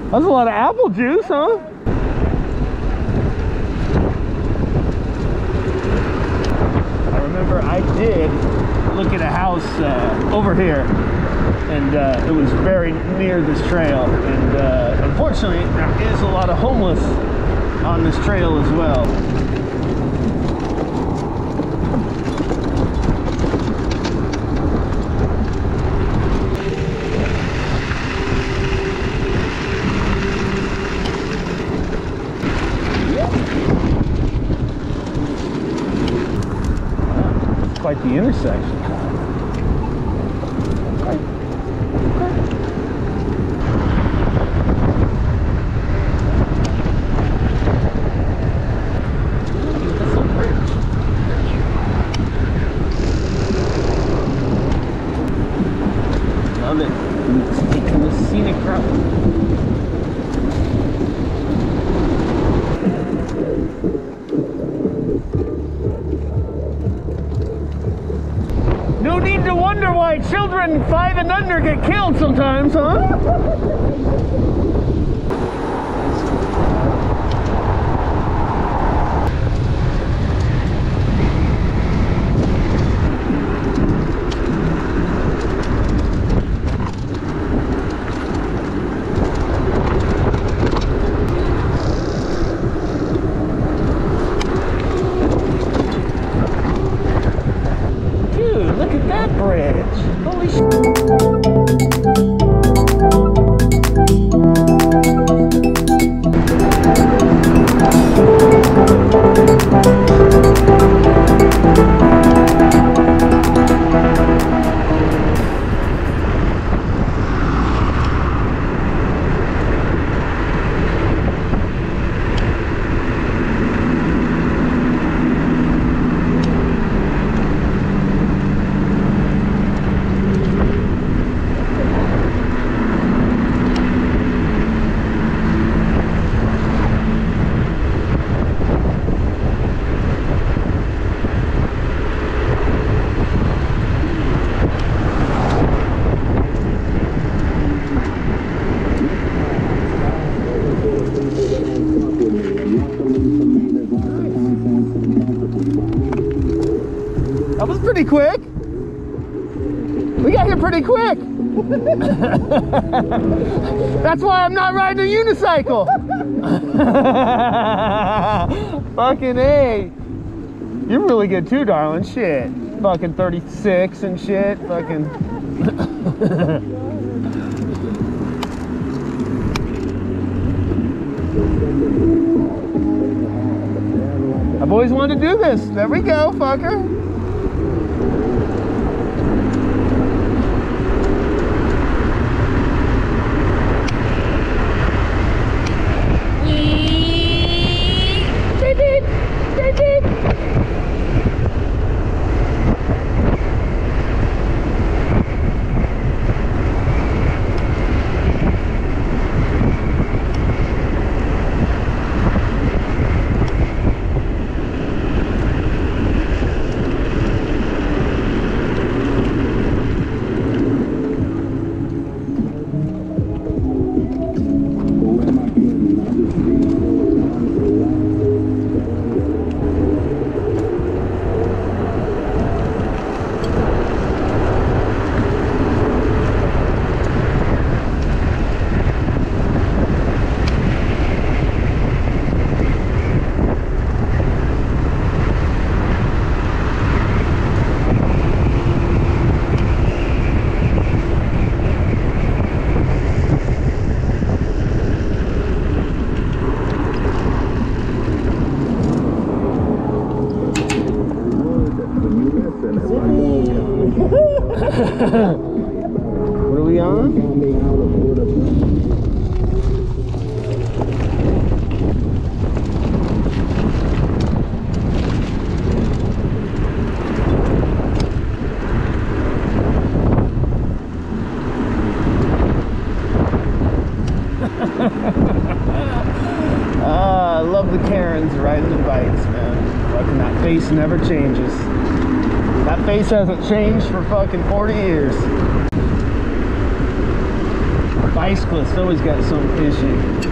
That's a lot of apple juice, huh? I remember I did look at a house over here, and it was very near this trail, and unfortunately there is a lot of homeless on this trail as well. Quite the intersection. Love it. It's taking the scenic route. No need to wonder why children 5 and under get killed sometimes, huh? Look at that bridge. Holy shit. That was pretty quick. We got here pretty quick. That's why I'm not riding a unicycle. Fucking A. You're really good too, darling. Shit. Fucking 36 and shit. Fucking. I've always wanted to do this. There we go, fucker. What are we on? I love the Karens riding the bikes, man. Fucking that face never changes. That face hasn't changed for fucking 40 years. Bicyclists always got some issue.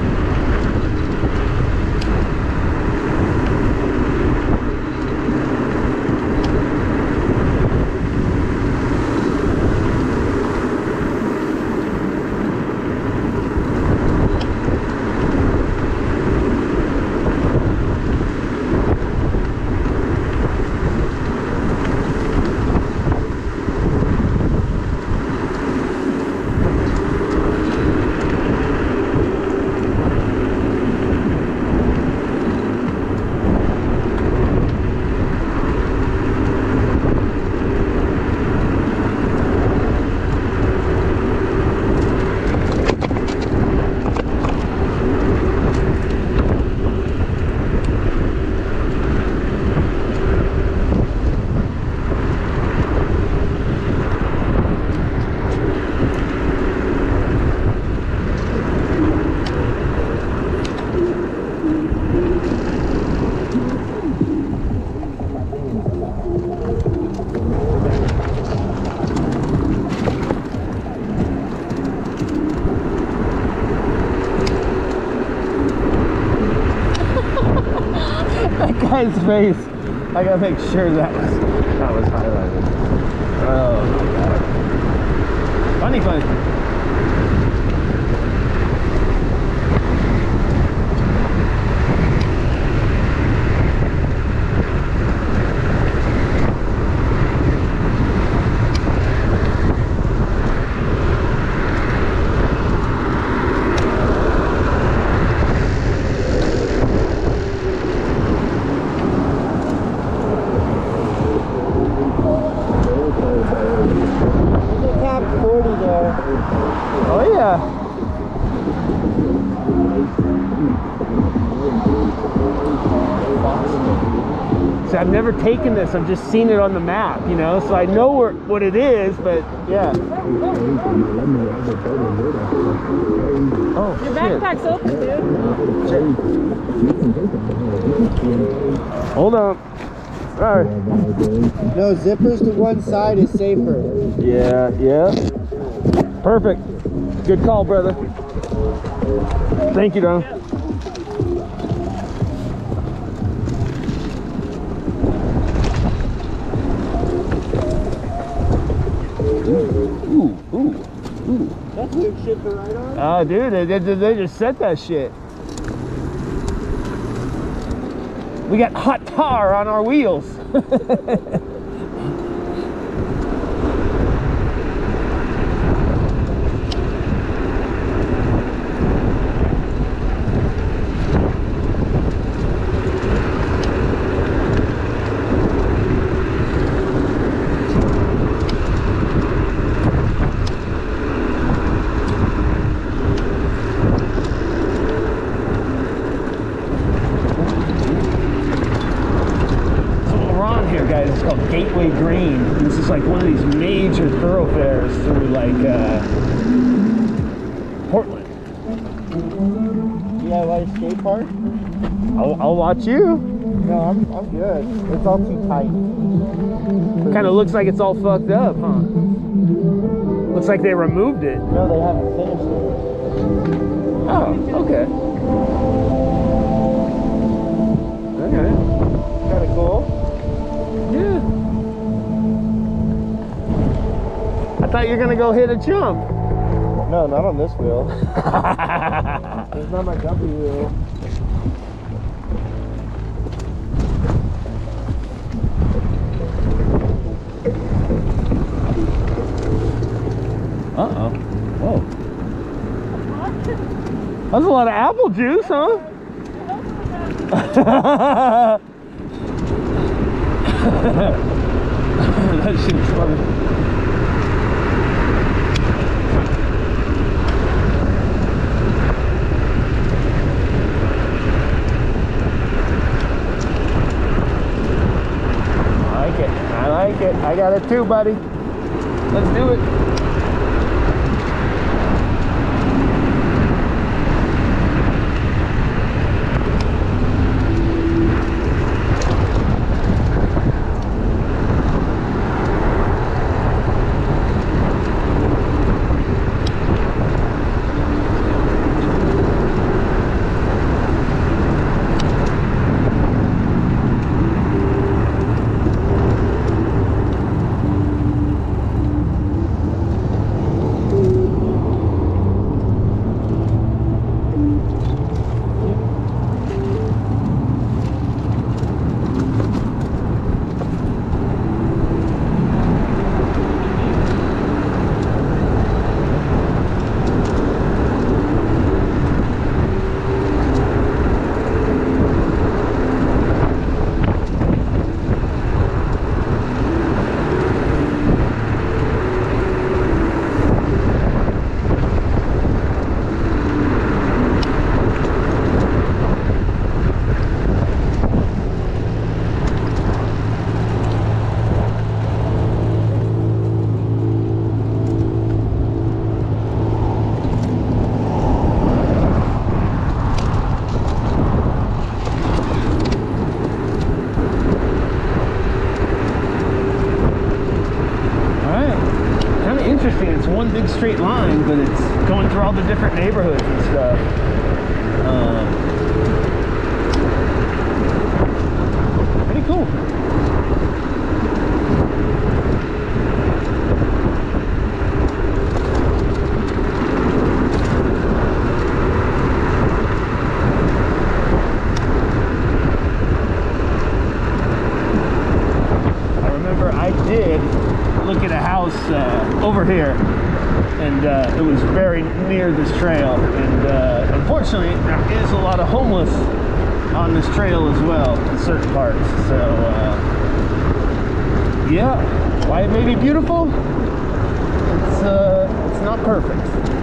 Guy's face. I gotta make sure that was highlighted. Oh my god. Funny, funny. Oh yeah. So I've never taken this. I've just seen it on the map, you know. So I know what it is, but yeah. Oh, your backpack's open, dude. Hold on. All right. No, zippers to one side is safer. Yeah, yeah. Perfect. Good call, brother. Thank you, Don. Ooh. That's weird shit to ride on. Oh, dude, they just set that shit. We got hot tar on our wheels. It's called Gateway Green. This is like one of these major thoroughfares through like Portland. Yeah, like a skate park? I'll watch you. No, I'm good. It's all too tight. Kind of looks like it's all fucked up, huh? Looks like they removed it. No, they haven't finished it. Oh, okay. Okay. Kind of cool. Yeah. I thought you were gonna go hit a jump. No, not on this wheel. It's not my jumpy wheel. Uh-oh. Whoa. That's a lot of apple juice, huh? That shit's funny. I like it. I got it too, buddy. Let's do it. straight line, but it's going through all the different neighborhoods and stuff. Pretty cool. Look at a house over here, and it was very near this trail, and unfortunately there is a lot of homeless on this trail as well in certain parts. So yeah, why it may be beautiful, it's not perfect.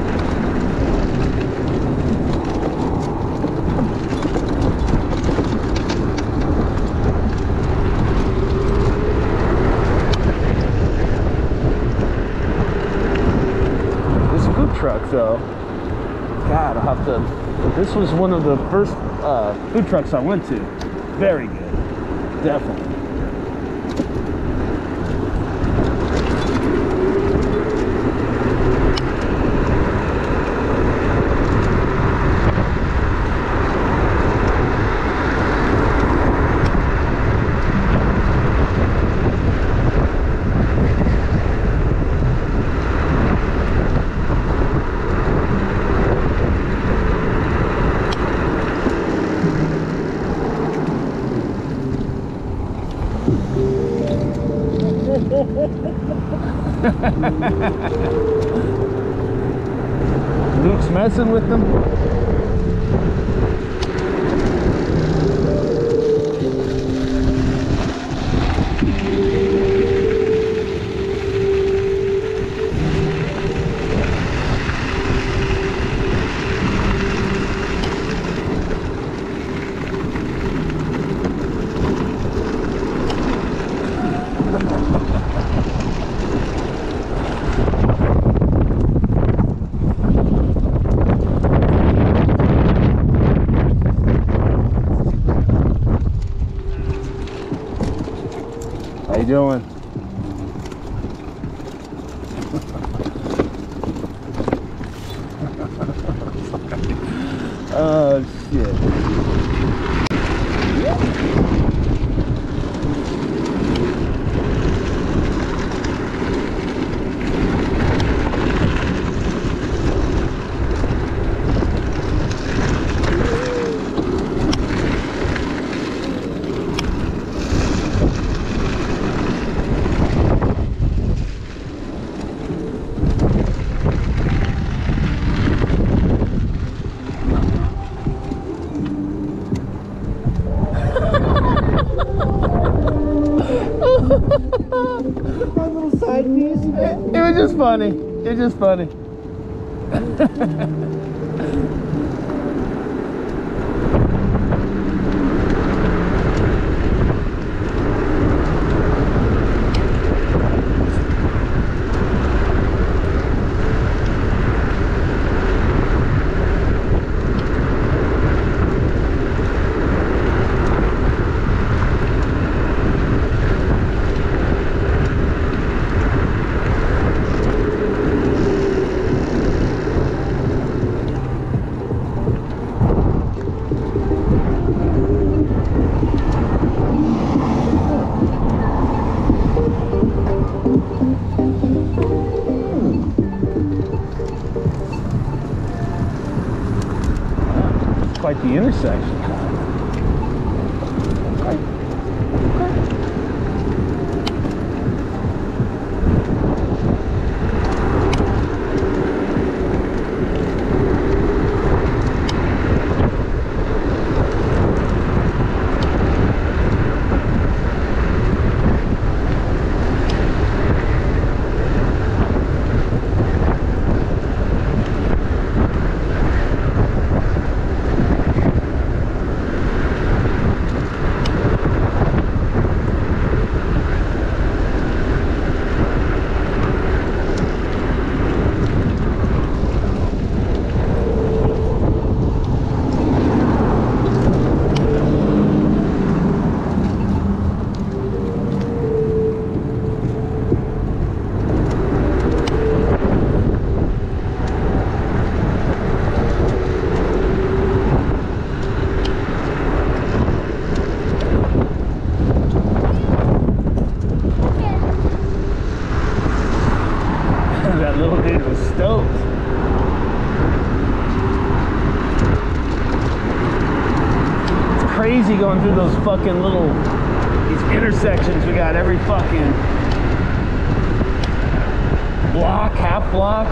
Truck though, God, I'll have to. This was one of the first food trucks I went to. Very good, definitely. Luke's messing with them. How you doing? Oh shit. My little side piece. It was just funny. It's just funny. Quite the intersection. those fucking little, these intersections, we got every fucking block, half block.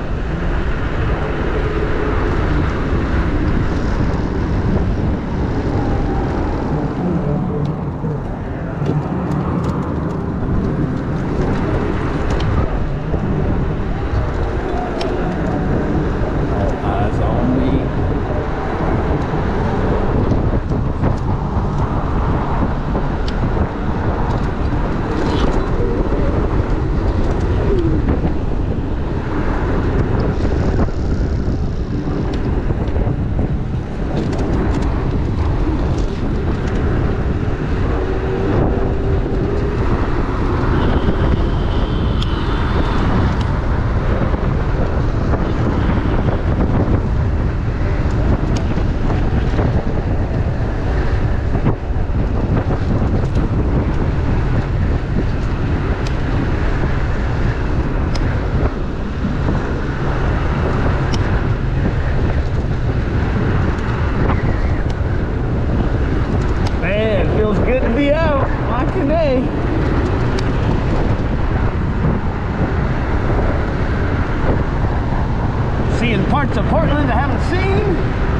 Seeing parts of Portland I haven't seen.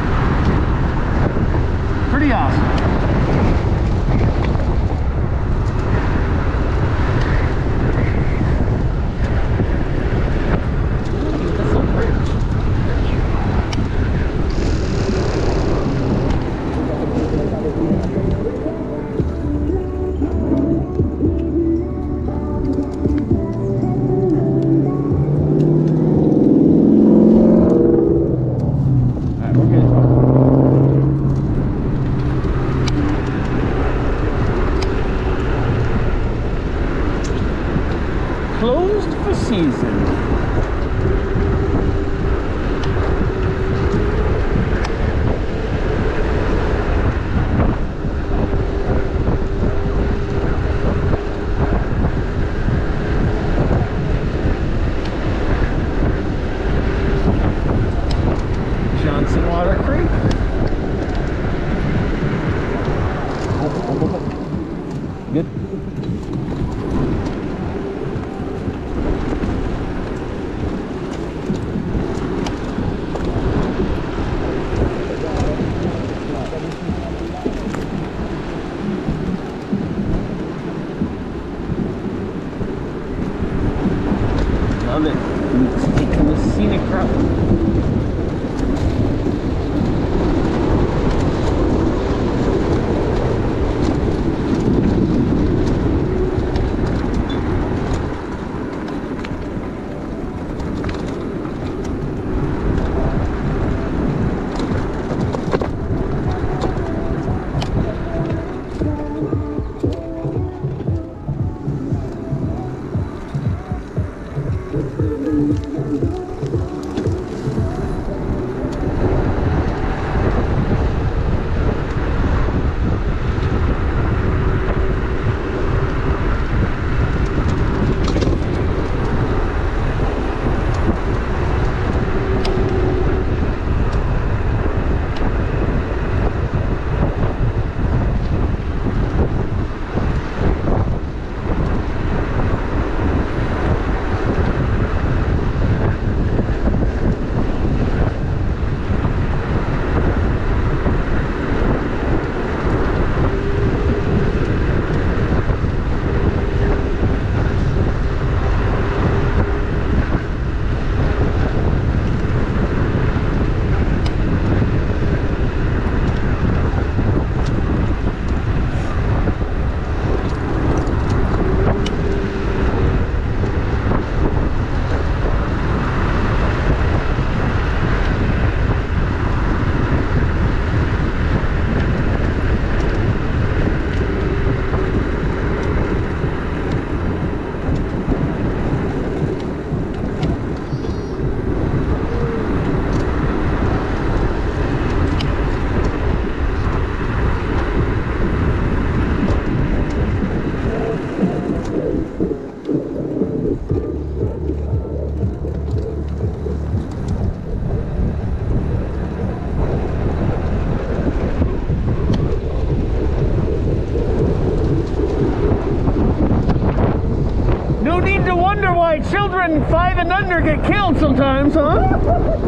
Pretty awesome. Closed for season. Water Creek. Good. Love it. It's taking the scenic route. why children 5 and under get killed sometimes, huh?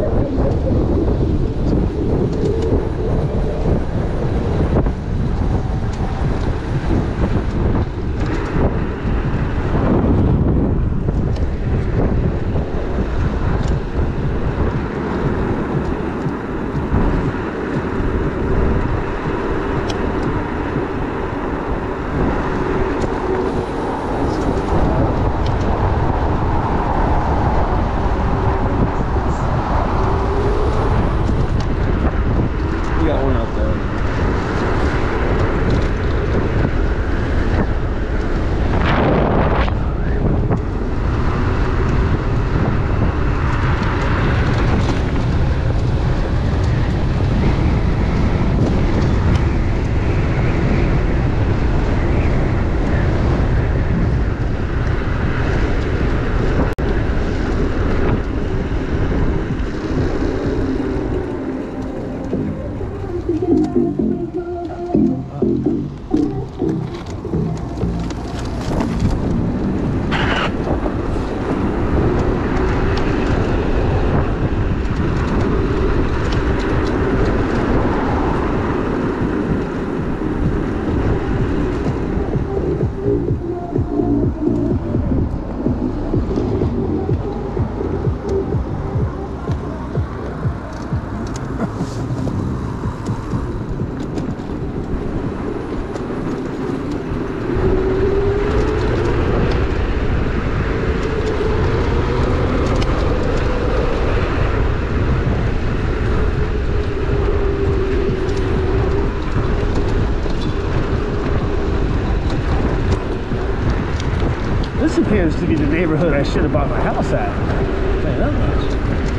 This appears to be the neighborhood I should have bought my house at. I'll tell you that much.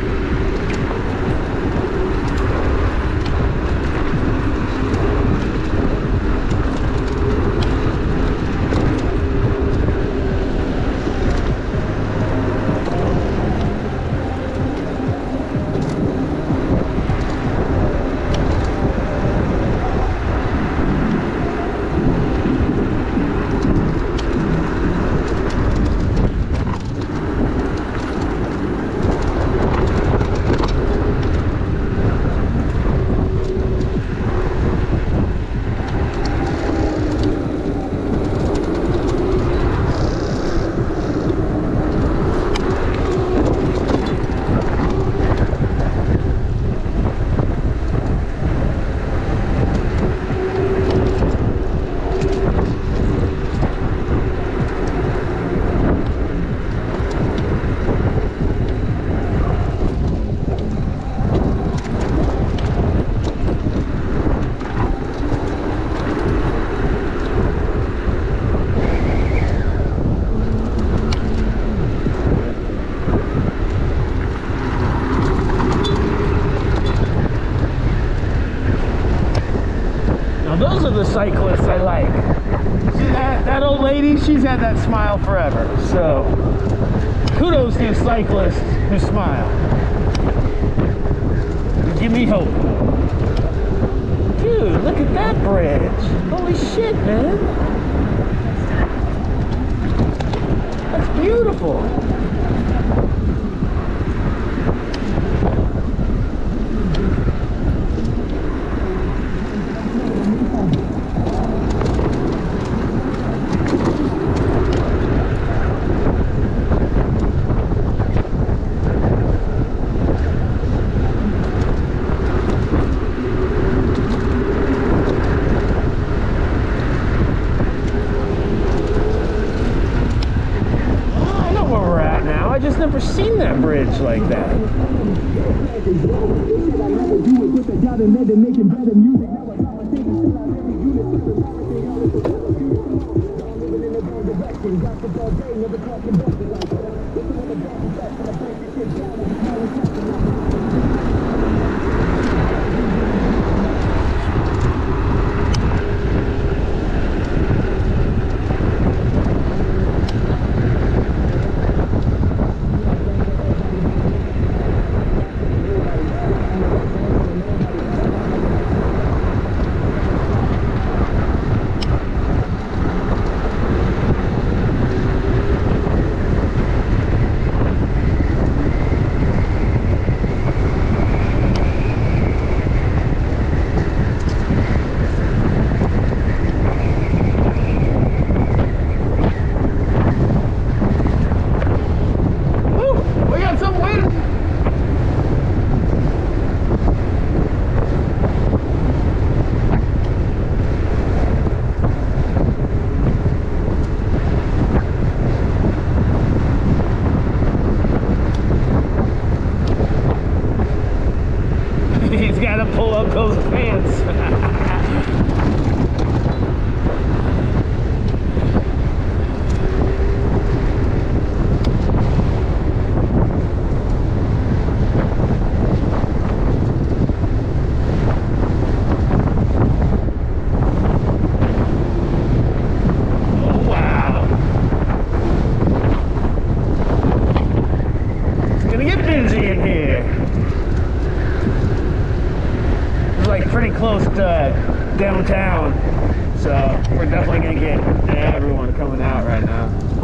Those are the cyclists I like. See that old lady? She's had that smile forever. So, kudos to cyclists who smile. Give me hope. Dude, look at that bridge. Holy shit, man. That's beautiful. Never seen that bridge like that. definitely gonna get everyone coming out right now.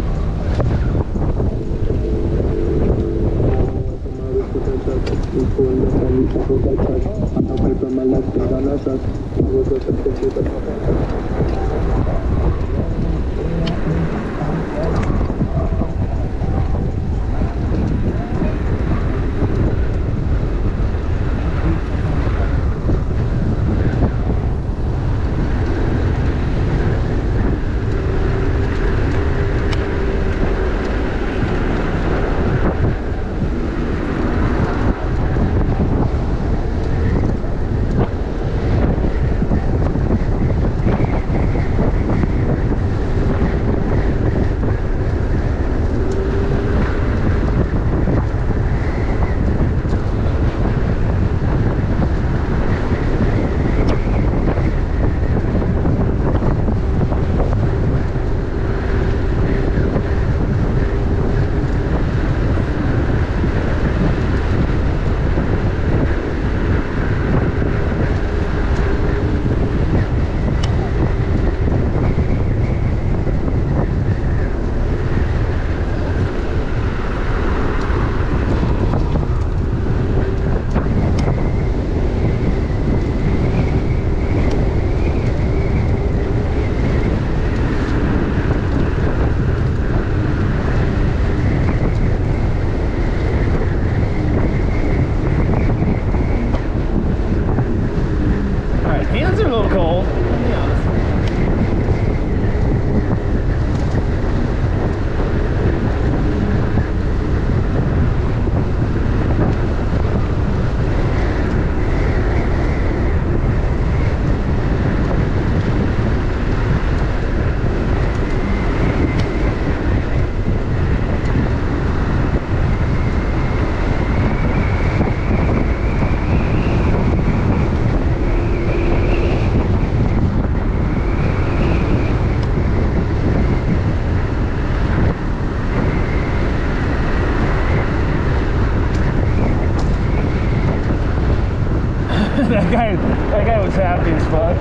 that guy was happy as fuck.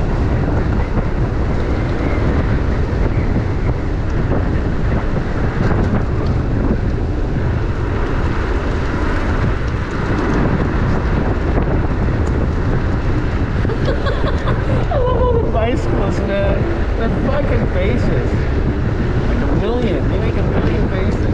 I love all the bicycles, man. Their fucking faces. Like a million. They make a million faces.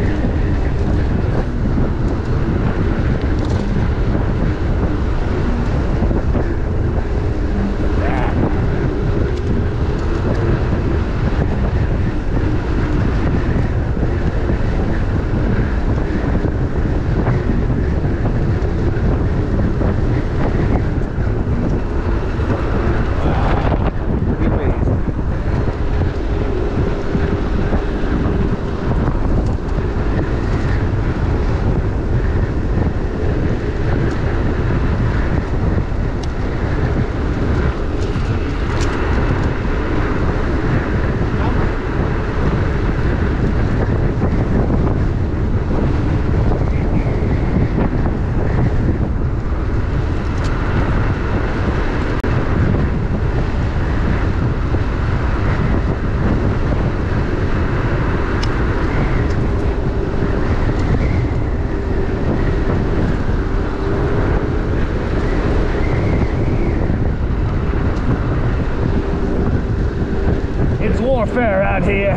Warfare out here.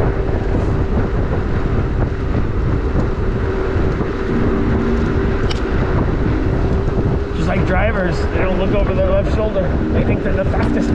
Just like drivers, they don't look over their left shoulder. They think they're the fastest.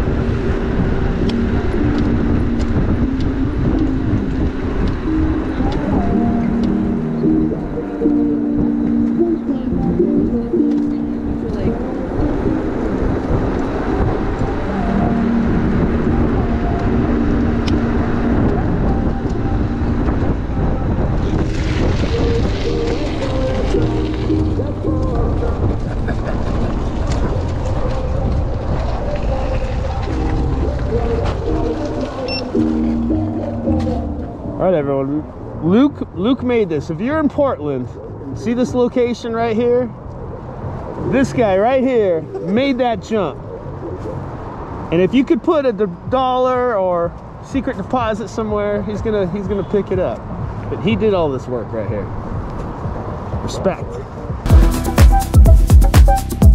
All right, everyone. Luke made this. If you're in Portland, see this location right here? This guy right here made that jump. And if you could put a dollar or secret deposit somewhere, he's gonna pick it up. But he did all this work right here. Respect.